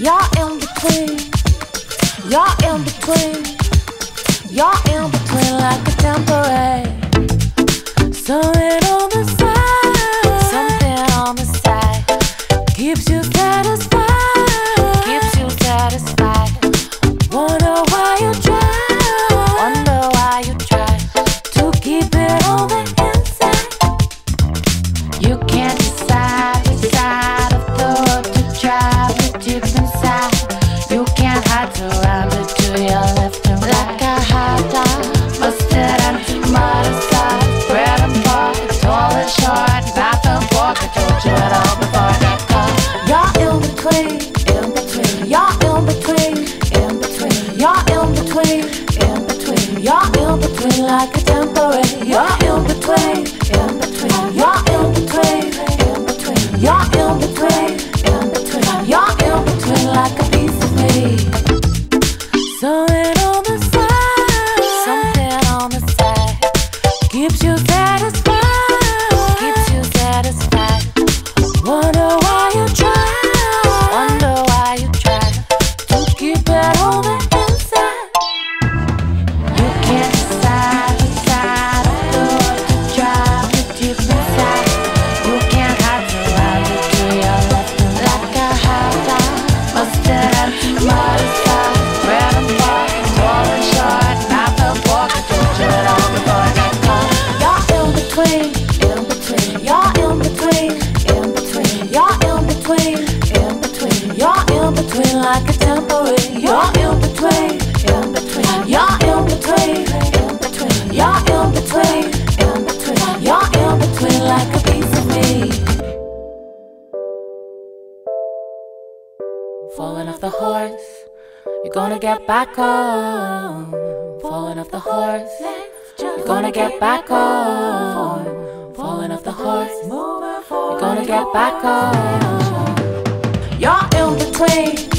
You're in between. You're in between. You're in between like a temporary. Something on the side. Something on the side keeps you satisfied. Keeps you satisfied. Wonder why you try. Wonder why you try to keep it on the inside. You can't decide which side of the road to drive it deep inside. You can't hide around it to your left and right. Like a hot dog, mustard and tomato sauce, bread and butter, tall and short, back and forth. I told you it all before that call. You're in between, in between. You're in between, in between. You're in between, in between. You're in between like a temporary. You're in between, in between. You're in between, in between. You're in between, in between. You're in between like a piece of me. Something on the side. Something on the side keeps you satisfied. Keeps you satisfied. Wonder why you try. Wonder why you try to keep it on the inside. You can't decide which side of the road to drive it deep inside. You can't hide around it to your left and like a hot dog, mustard and tomato sauce, bread and butter, tall and short, knife and fork. I told you it all before that call. You're in between, in between. You're in between, in between. You're in between, in between. You're in between like a temporary. You're in between, in between. You're in between, in between. You're in between, in between. You're in between like a piece of me. Falling off the horse, you're gonna get back on. Falling off the horse, you're gonna get back on. Falling off the horse, you're gonna get back on. You're in between.